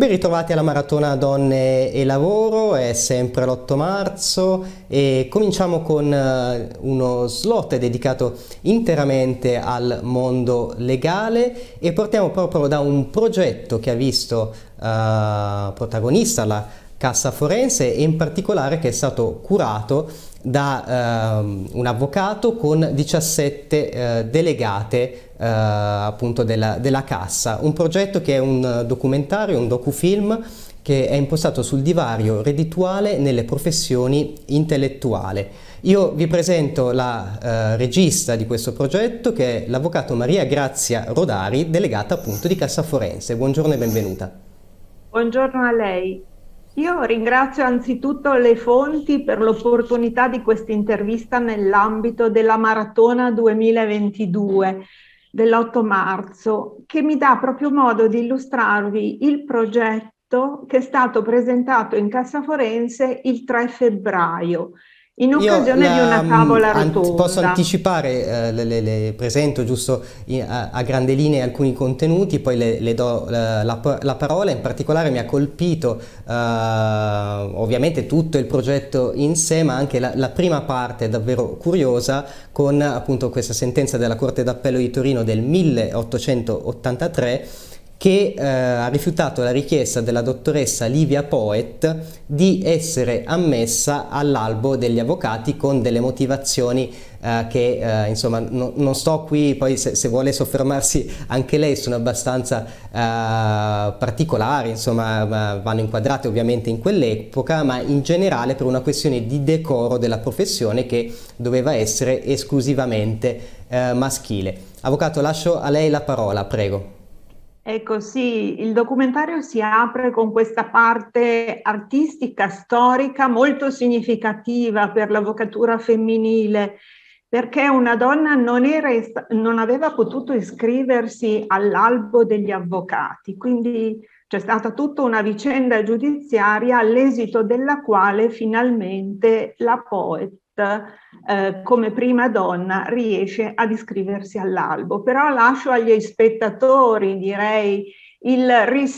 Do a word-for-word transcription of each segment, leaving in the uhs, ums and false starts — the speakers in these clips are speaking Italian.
Ben ritrovati alla Maratona Donne e Lavoro, è sempre l'otto marzo e cominciamo con eh, uno slot dedicato interamente al mondo legale e partiamo proprio da un progetto che ha visto eh, protagonista la Cassa Forense e in particolare che è stato curato da eh, un avvocato con diciassette eh, delegate eh, appunto della, della Cassa, un progetto che è un documentario, un docufilm che è impostato sul divario reddituale nelle professioni intellettuali. Io vi presento la eh, regista di questo progetto che è l'avvocato Maria Grazia Rodari, delegata appunto di Cassa Forense. Buongiorno e benvenuta. Buongiorno a lei. Io ringrazio anzitutto le fonti per l'opportunità di questa intervista nell'ambito della Maratona duemilaventidue dell'otto marzo, che mi dà proprio modo di illustrarvi il progetto che è stato presentato in Cassa Forense il tre febbraio, in Io occasione di la, una mh, tavola ant- posso rotonda. anticipare, eh, le, le- le presento giusto i- a, a grandi linee alcuni contenuti, poi le, le do la, la- la parola. In particolare mi ha colpito eh, ovviamente tutto il progetto in sé, ma anche la, la prima parte davvero curiosa con appunto questa sentenza della Corte d'Appello di Torino del milleottocentottantatré che eh, ha rifiutato la richiesta della dottoressa Livia Poet di essere ammessa all'albo degli avvocati con delle motivazioni eh, che eh, insomma no, non sto qui, poi se, se vuole soffermarsi anche lei sono abbastanza eh, particolari, insomma vanno inquadrate ovviamente in quell'epoca, ma in generale per una questione di decoro della professione che doveva essere esclusivamente eh, maschile. Avvocato, lascio a lei la parola, prego. Ecco, sì, il documentario si apre con questa parte artistica, storica, molto significativa per l'avvocatura femminile, perché una donna non era, non aveva potuto iscriversi all'albo degli avvocati, quindi c'è stata tutta una vicenda giudiziaria all'esito della quale finalmente la Poet eh, come prima donna riesce ad iscriversi all'albo. Però lascio agli spettatori, direi, il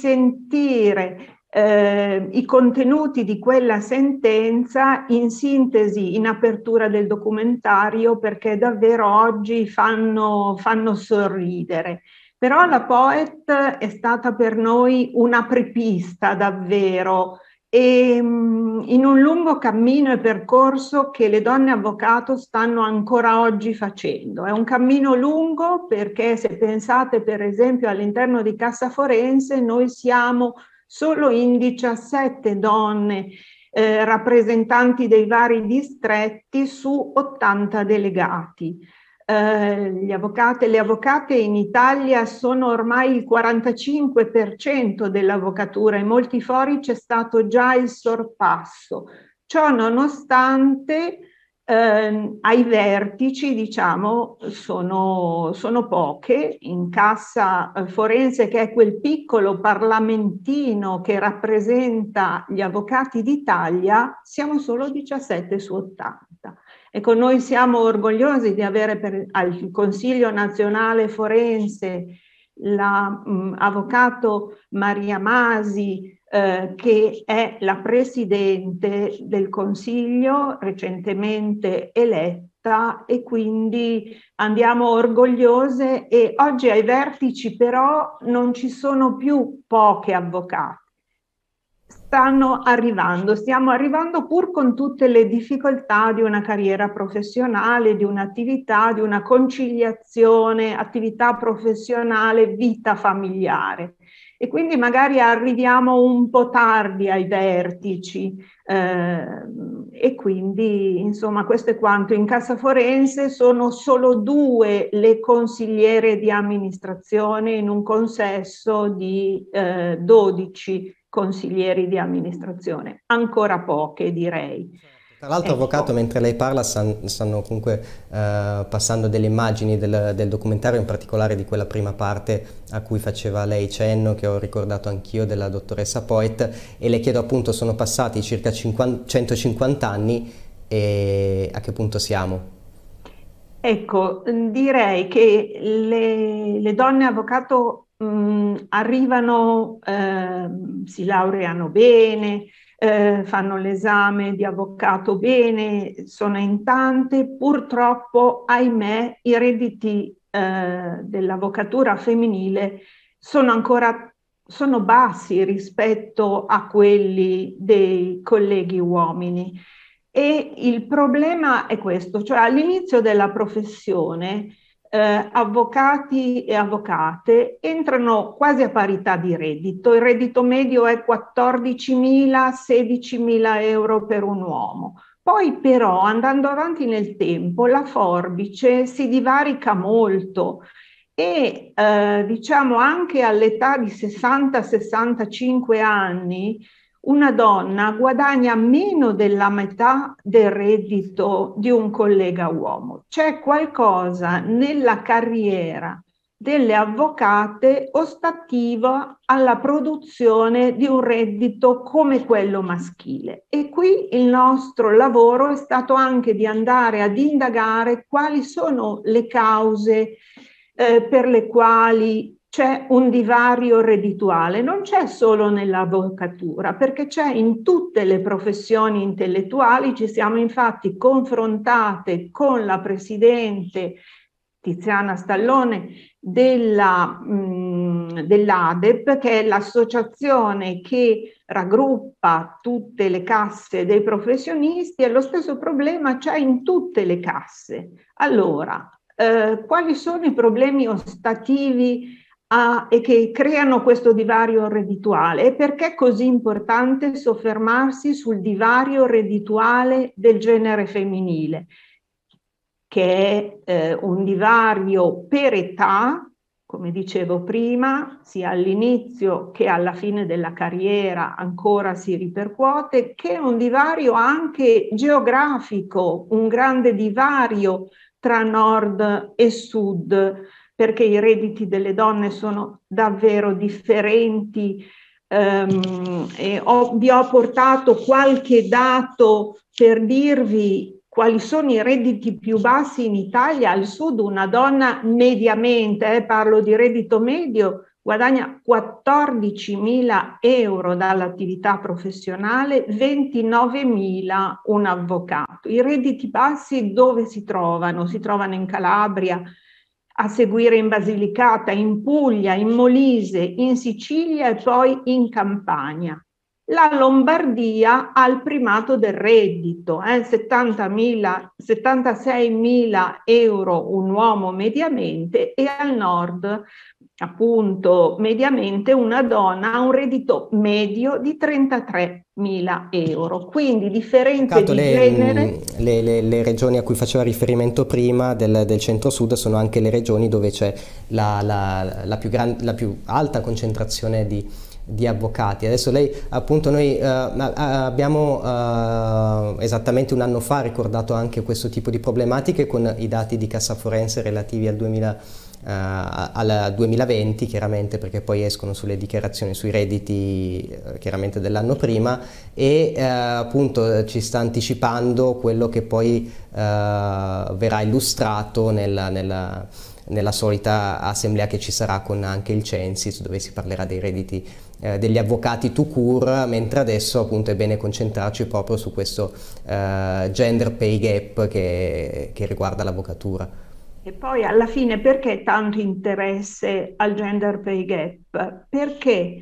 risentire eh, i contenuti di quella sentenza in sintesi, in apertura del documentario, perché davvero oggi fanno, fanno sorridere. Però la Poet è stata per noi un'apripista davvero, e in un lungo cammino e percorso che le donne avvocato stanno ancora oggi facendo. È un cammino lungo perché se pensate per esempio all'interno di Cassa Forense noi siamo solo in diciassette donne eh, rappresentanti dei vari distretti su ottanta delegati. Eh, gli avvocati e le avvocate in Italia sono ormai il quarantacinque per cento dell'avvocatura, in molti fori c'è stato già il sorpasso. Ciò nonostante eh, ai vertici, diciamo, sono, sono poche. In Cassa Forense, che è quel piccolo parlamentino che rappresenta gli avvocati d'Italia, siamo solo diciassette su ottanta. Ecco, noi siamo orgogliosi di avere per, al Consiglio Nazionale Forense l'avvocato Maria Masi, eh, che è la presidente del Consiglio, recentemente eletta, e quindi andiamo orgogliose. E oggi ai vertici però non ci sono più poche avvocate. Stanno arrivando, stiamo arrivando pur con tutte le difficoltà di una carriera professionale, di un'attività, di una conciliazione, attività professionale, vita familiare. E quindi magari arriviamo un po' tardi ai vertici eh, e quindi insomma questo è quanto. In Cassa Forense sono solo due le consigliere di amministrazione in un consesso di eh, dodici consiglieri di amministrazione, ancora poche direi. Tra l'altro, avvocato, Ecco. mentre lei parla stan- stanno comunque eh, passando delle immagini del, del documentario, in particolare di quella prima parte a cui faceva lei cenno, che ho ricordato anch'io, della dottoressa Poet, e le chiedo appunto, sono passati circa cinquanta centocinquanta anni e a che punto siamo? Ecco, direi che le, le donne avvocato mh, arrivano eh, si laureano bene, eh, fanno l'esame di avvocato bene, sono in tante. Purtroppo, ahimè, i redditi eh, dell'avvocatura femminile sono ancora sono bassi rispetto a quelli dei colleghi uomini. E il problema è questo, cioè all'inizio della professione eh, avvocati e avvocate entrano quasi a parità di reddito. Il reddito medio è quattordicimila sedicimila euro per un uomo. Poi però, andando avanti nel tempo, la forbice si divarica molto e eh, diciamo anche all'età di sessanta sessantacinque anni una donna guadagna meno della metà del reddito di un collega uomo. C'è qualcosa nella carriera delle avvocate ostativa alla produzione di un reddito come quello maschile. E qui il nostro lavoro è stato anche di andare ad indagare quali sono le cause eh, per le quali c'è un divario reddituale. Non c'è solo nell'avvocatura, perché c'è in tutte le professioni intellettuali. Ci siamo infatti confrontate con la presidente Tiziana Stallone della, mh, dell'A D E P, che è l'associazione che raggruppa tutte le casse dei professionisti, e lo stesso problema c'è in tutte le casse. Allora, eh, quali sono i problemi ostativi a, e che creano questo divario reddituale? E perché è così importante soffermarsi sul divario reddituale del genere femminile, che è eh, un divario per età, come dicevo prima, sia all'inizio che alla fine della carriera ancora si ripercuote, che è un divario anche geografico, un grande divario tra nord e sud, perché i redditi delle donne sono davvero differenti. Um, e ho, vi ho portato qualche dato per dirvi quali sono i redditi più bassi in Italia. Al sud una donna mediamente, eh, parlo di reddito medio, guadagna quattordicimila euro dall'attività professionale, ventinovemila un avvocato. I redditi bassi dove si trovano? Si trovano in Calabria, a seguire in Basilicata, in Puglia, in Molise, in Sicilia e poi in Campania. La Lombardia ha il primato del reddito, eh, settantamila, settantaseimila euro un uomo mediamente, e al nord, appunto, mediamente una donna ha un reddito medio di trentatremila euro. Quindi differenze di le, genere. Le, le, le regioni a cui faceva riferimento prima del, del centro-sud sono anche le regioni dove c'è la, la, la, più gran, la più alta concentrazione di di avvocati. Adesso lei, appunto, noi uh, abbiamo uh, esattamente un anno fa ricordato anche questo tipo di problematiche con i dati di Cassa Forense relativi al, duemila, uh, al duemilaventi, chiaramente, perché poi escono sulle dichiarazioni sui redditi uh, chiaramente dell'anno prima, e uh, appunto ci sta anticipando quello che poi uh, verrà illustrato nella, nella, nella solita assemblea che ci sarà con anche il Censis, dove si parlerà dei redditi Eh, degli avvocati tout court, mentre adesso appunto è bene concentrarci proprio su questo eh, gender pay gap che, che riguarda l'avvocatura. E poi alla fine perché tanto interesse al gender pay gap? Perché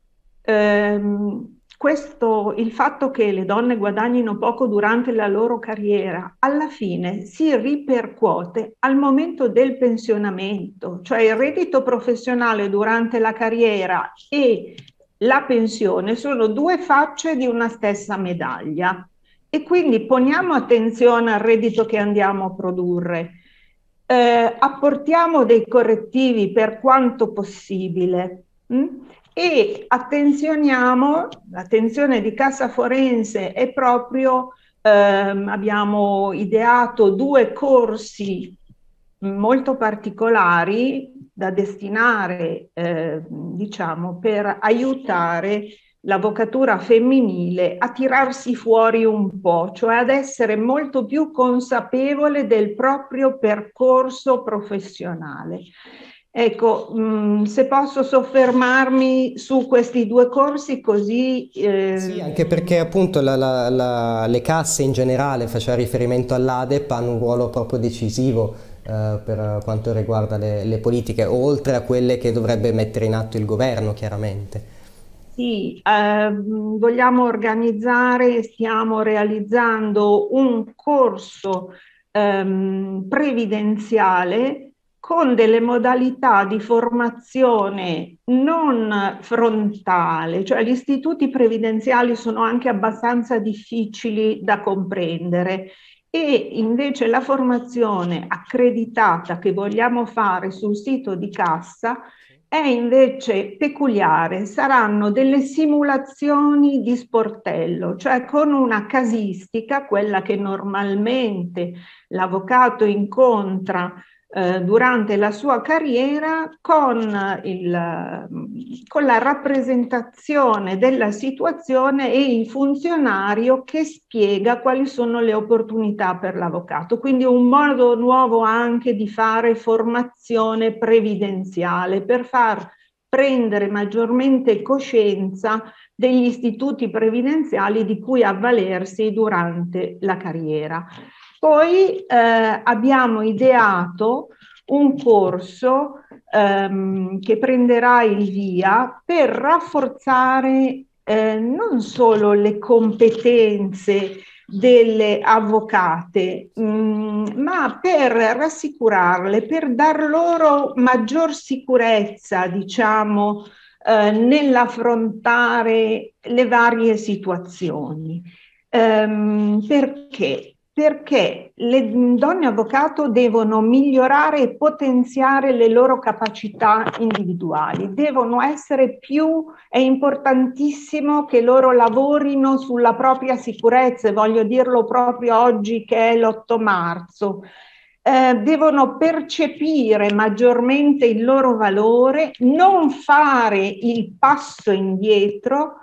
ehm, questo, il fatto che le donne guadagnino poco durante la loro carriera, alla fine si ripercuote al momento del pensionamento, cioè il reddito professionale durante la carriera e la pensione sono due facce di una stessa medaglia. E quindi poniamo attenzione al reddito che andiamo a produrre, eh, apportiamo dei correttivi per quanto possibile, mh? E attenzioniamo, l'attenzione di Cassa Forense è proprio, ehm, abbiamo ideato due corsi molto particolari da destinare, eh, diciamo, per aiutare l'avvocatura femminile a tirarsi fuori un po', cioè ad essere molto più consapevole del proprio percorso professionale. Ecco, mh, se posso soffermarmi su questi due corsi così... Eh... Sì, anche perché appunto la, la, la, le casse in generale, faceva riferimento all'A D E P, hanno un ruolo proprio decisivo eh, per quanto riguarda le, le politiche, oltre a quelle che dovrebbe mettere in atto il governo, chiaramente. Sì, eh, vogliamo organizzare, stiamo realizzando un corso ehm, previdenziale con delle modalità di formazione non frontale, cioè gli istituti previdenziali sono anche abbastanza difficili da comprendere e invece la formazione accreditata che vogliamo fare sul sito di Cassa è invece peculiare, saranno delle simulazioni di sportello, cioè con una casistica, quella che normalmente l'avvocato incontra eh, durante la sua carriera, con, il, con la rappresentazione della situazione e il funzionario che spiega quali sono le opportunità per l'avvocato. Quindi un modo nuovo anche di fare formazione previdenziale per far prendere maggiormente coscienza degli istituti previdenziali di cui avvalersi durante la carriera. Poi eh, abbiamo ideato un corso ehm, che prenderà il via per rafforzare eh, non solo le competenze delle avvocate, mh, ma per rassicurarle, per dar loro maggior sicurezza, diciamo, eh, nell'affrontare le varie situazioni. Ehm, perché? Perché le donne avvocato devono migliorare e potenziare le loro capacità individuali, devono essere più, è importantissimo che loro lavorino sulla propria sicurezza, e voglio dirlo proprio oggi che è l'otto marzo, eh, devono percepire maggiormente il loro valore, non fare il passo indietro,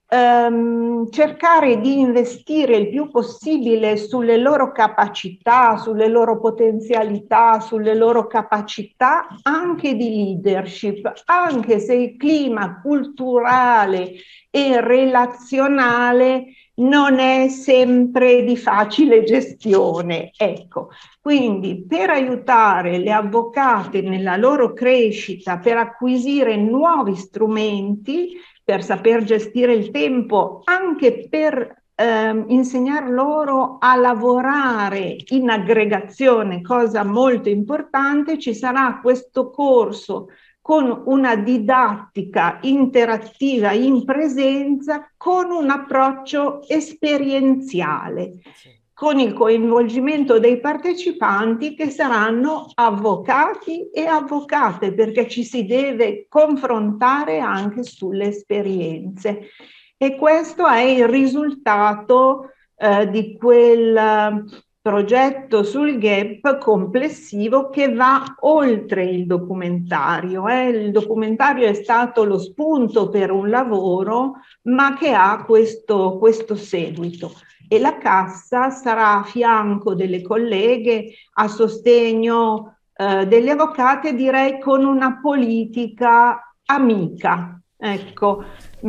Ehm, cercare di investire il più possibile sulle loro capacità, sulle loro potenzialità, sulle loro capacità anche di leadership, anche se il clima culturale e relazionale non è sempre di facile gestione. Ecco, quindi per aiutare le avvocate nella loro crescita, per acquisire nuovi strumenti, per saper gestire il tempo, anche per eh, insegnar loro a lavorare in aggregazione, cosa molto importante, ci sarà questo corso con una didattica interattiva in presenza, con un approccio esperienziale, con il coinvolgimento dei partecipanti che saranno avvocati e avvocate, perché ci si deve confrontare anche sulle esperienze. E questo è il risultato eh, di quel progetto sul gap complessivo che va oltre il documentario. Eh. Il documentario è stato lo spunto per un lavoro, ma che ha questo, questo seguito. E la Cassa sarà a fianco delle colleghe, a sostegno eh, delle avvocate, direi con una politica amica. Ecco,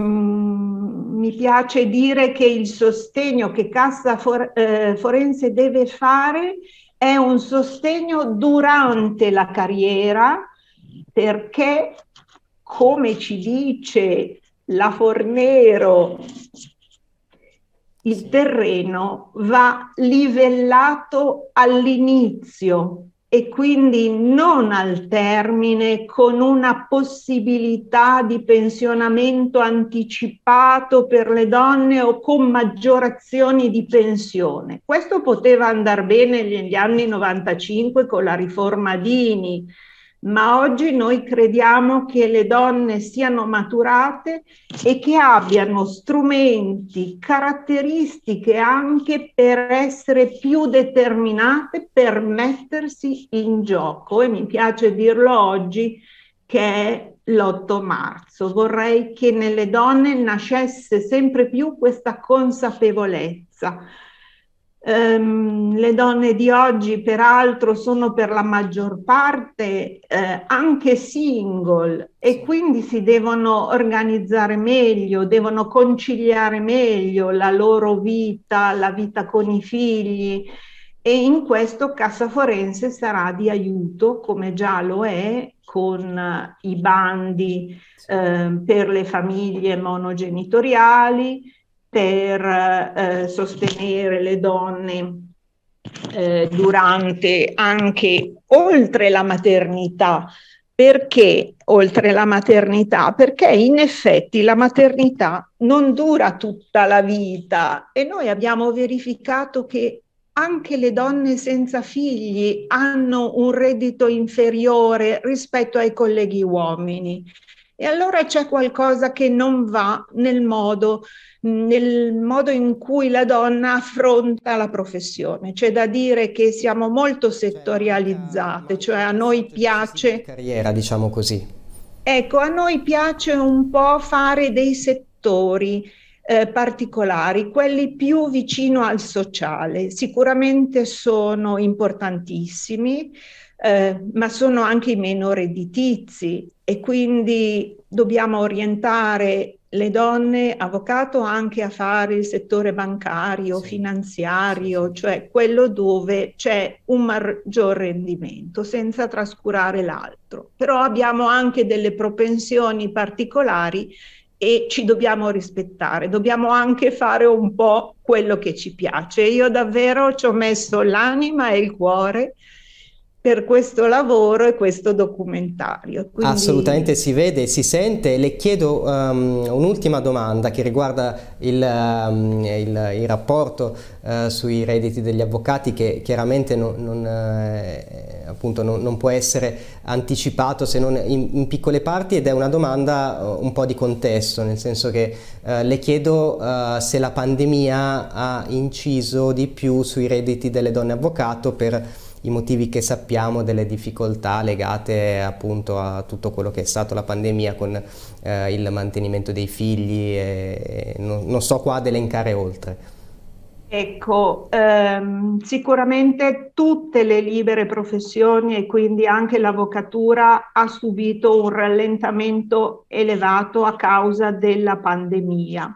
mm, mi piace dire che il sostegno che Cassa For- eh, Forense deve fare è un sostegno durante la carriera, perché, come ci dice la Fornero, il terreno va livellato all'inizio e quindi non al termine, con una possibilità di pensionamento anticipato per le donne o con maggiorazioni di pensione. Questo poteva andare bene negli anni novantacinque con la riforma Dini, ma oggi noi crediamo che le donne siano maturate e che abbiano strumenti, caratteristiche anche per essere più determinate, per mettersi in gioco. E mi piace dirlo oggi che è l'otto marzo. Vorrei che nelle donne nascesse sempre più questa consapevolezza. Ehm, le donne di oggi, peraltro, sono per la maggior parte eh, anche single e quindi si devono organizzare meglio, devono conciliare meglio la loro vita, la vita con i figli, e in questo Cassa Forense sarà di aiuto, come già lo è, con eh, i bandi eh, per le famiglie monogenitoriali, per eh, sostenere le donne eh, durante, anche oltre la maternità. Perché oltre la maternità? Perché in effetti la maternità non dura tutta la vita e noi abbiamo verificato che anche le donne senza figli hanno un reddito inferiore rispetto ai colleghi uomini. E allora c'è qualcosa che non va nel modo, nel modo in cui la donna affronta la professione. C'è da dire che siamo molto Cioè manca, settorializzate, manca cioè un a noi passaggio decisivo di piace. carriera, diciamo così. Ecco, a noi piace un po' fare dei settori eh, particolari, quelli più vicino al sociale. Sicuramente sono importantissimi, eh, ma sono anche i meno redditizi e quindi dobbiamo orientare le donne avvocato anche a fare il settore bancario, Sì, sì, finanziario, sì. cioè quello dove c'è un maggior rendimento, senza trascurare l'altro. Però abbiamo anche delle propensioni particolari e ci dobbiamo rispettare, dobbiamo anche fare un po' quello che ci piace. Io davvero ci ho messo l'anima e il cuore per questo lavoro e questo documentario. Assolutamente Quindi si vede, si sente. Le chiedo um, un'ultima domanda che riguarda il, um, il, il rapporto uh, sui redditi degli avvocati, che chiaramente non, non, eh, appunto non, non può essere anticipato se non in, in piccole parti, ed è una domanda uh, un po' di contesto, nel senso che uh, le chiedo uh, se la pandemia ha inciso di più sui redditi delle donne avvocato per i motivi che sappiamo delle difficoltà legate appunto a tutto quello che è stato la pandemia con eh, il mantenimento dei figli e, e non, non so qua ad elencare oltre. ecco, ehm, sicuramente tutte le libere professioni e quindi anche l'avvocatura ha subito un rallentamento elevato a causa della pandemia.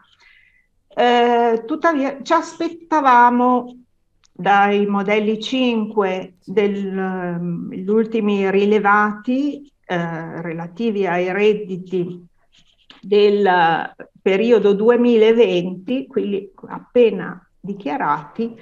Eh, tuttavia, ci aspettavamo dai modelli cinque degli ultimi rilevati eh, relativi ai redditi del periodo duemilaventi, quindi appena dichiarati,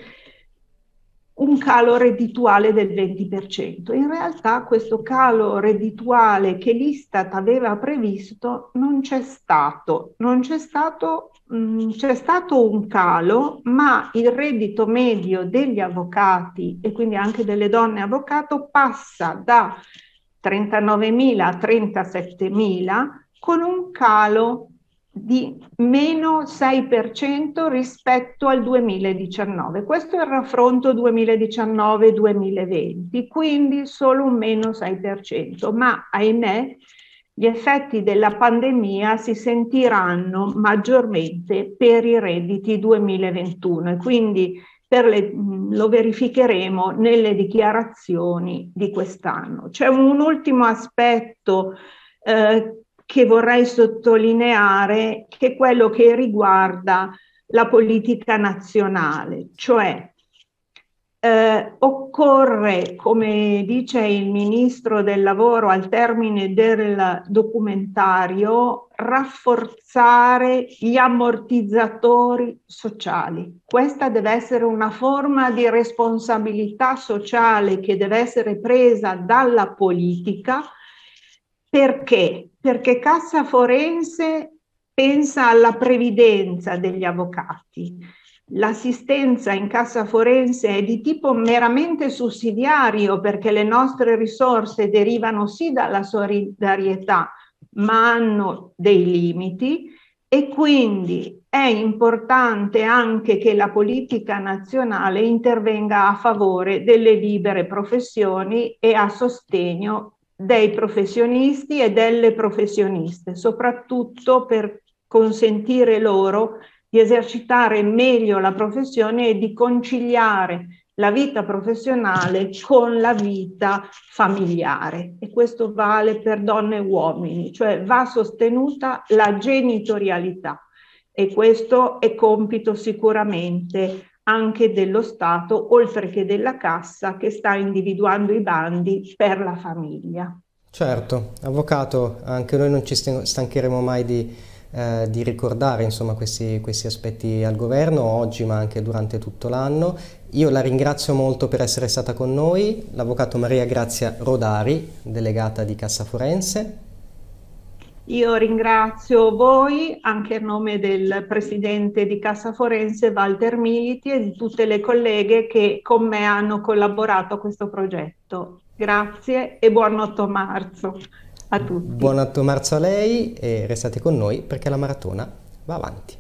un calo reddituale del venti per cento. In realtà questo calo reddituale che l'Istat aveva previsto non c'è stato, non c'è stato, mh, c'è stato un calo, ma il reddito medio degli avvocati e quindi anche delle donne avvocato passa da trentanovemila a trentasettemila con un calo di meno sei per cento rispetto al duemiladiciannove. Questo è il raffronto duemiladiciannove duemilaventi, quindi solo un meno sei per cento, ma ahimè gli effetti della pandemia si sentiranno maggiormente per i redditi duemilaventuno e quindi per le, lo verificheremo nelle dichiarazioni di quest'anno. C'è un ultimo aspetto eh, che vorrei sottolineare, che è quello che riguarda la politica nazionale, cioè eh, occorre, come dice il Ministro del Lavoro al termine del documentario, rafforzare gli ammortizzatori sociali. Questa deve essere una forma di responsabilità sociale che deve essere presa dalla politica. Perché? Perché Cassa Forense pensa alla previdenza degli avvocati. L'assistenza in Cassa Forense è di tipo meramente sussidiario perché le nostre risorse derivano sì dalla solidarietà, ma hanno dei limiti e quindi è importante anche che la politica nazionale intervenga a favore delle libere professioni e a sostegno dei professionisti e delle professioniste, soprattutto per consentire loro di esercitare meglio la professione e di conciliare la vita professionale con la vita familiare. E questo vale per donne e uomini, cioè va sostenuta la genitorialità, e questo è compito sicuramente anche dello Stato, oltre che della Cassa, che sta individuando i bandi per la famiglia. Certo, avvocato, anche noi non ci stancheremo mai di, eh, di ricordare insomma, questi, questi aspetti al governo, oggi ma anche durante tutto l'anno. Io la ringrazio molto per essere stata con noi, l'avvocato Maria Grazia Rodari, delegata di Cassa Forense. Io ringrazio voi anche a nome del presidente di Cassa Forense Walter Militi e di tutte le colleghe che con me hanno collaborato a questo progetto. Grazie e buon otto marzo a tutti. Buon otto marzo a lei e restate con noi perché la maratona va avanti.